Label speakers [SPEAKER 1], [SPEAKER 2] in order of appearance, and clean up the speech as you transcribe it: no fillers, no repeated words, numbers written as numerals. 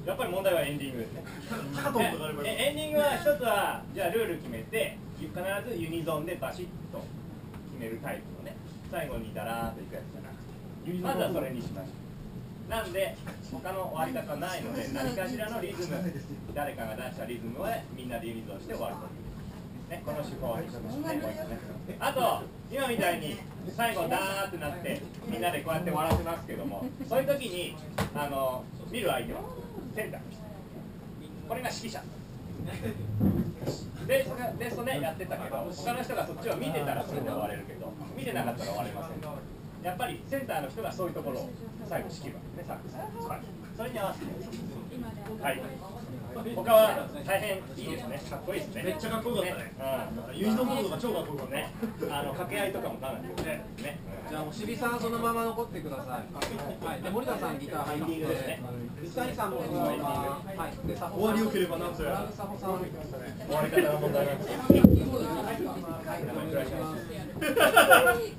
[SPEAKER 1] やっぱり問題はエンディングですね。エンディングは一つはじゃあルール決めて必ずユニゾンでバシッと決めるタイプのね、最後にダラーっといくやつじゃなくて、まずはそれにしました。なんで他の終わり方ないので、何かしらのリズム、誰かが出したリズムをみんなでユニゾンして終わるという、ね、この手法にしましたね。あと今みたいに最後ダーってなってみんなでこうやって笑ってますけども、そういう時に見る相手はセンター、これが指揮者でそれやってたけど、他の人がそっちを見てたらそれで終われるけど、見てなかったら終われません。やっぱりセンターの人がそういうところを最後仕切るわけね、サックス、はい、それに合わせて、はい、他は大変いいですね、かっこいいですね。
[SPEAKER 2] めっちゃかっこよかったね。ユニゾンモードが超かっこよかったね。
[SPEAKER 1] 掛け合いとかもかなりね。
[SPEAKER 3] じゃあもう渋井さんそのまま残ってください。はい。で森田さんギター入ってですね。水谷さんもそのまま。はい。で
[SPEAKER 2] 終わり良ければなんとやら。
[SPEAKER 1] 終わり方の問題なんですよ。